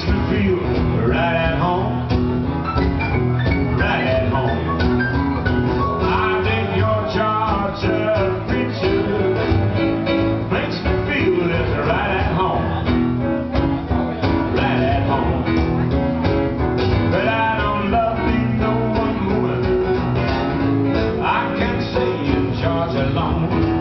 you feel right at home. Right at home. I think your Georgia preacher makes me feel it's right at home. Right at home. But I don't love me no one woman I can say in Georgia alone.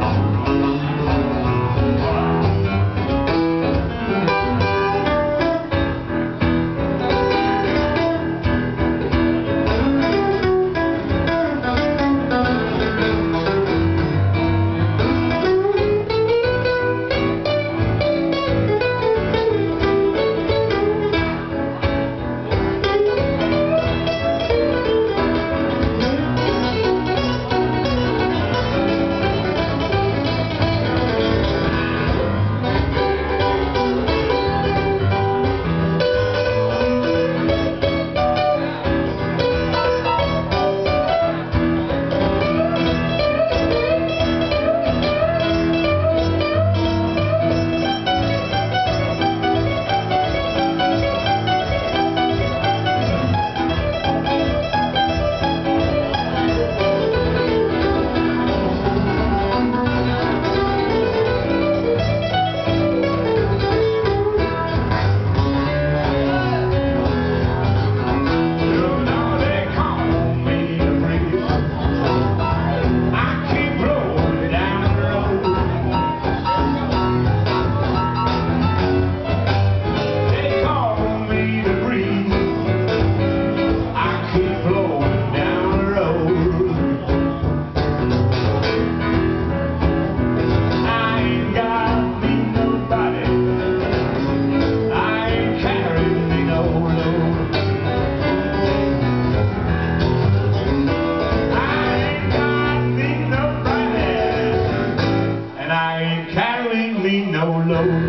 Carrying me no load.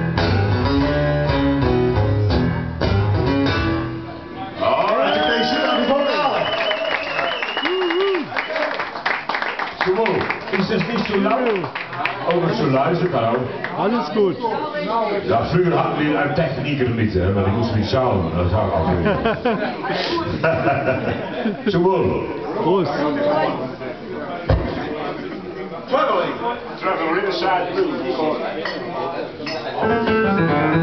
All right, Zo, is das nicht so laut? Oh, das ist so leise, kann auch. Alles gut. Ja, früher hatten wir einen Techniker mit, weil ich muss nicht schauen. Das sag auch nicht. Zum Wohl. Prost. Traveling. Traveling inside blues.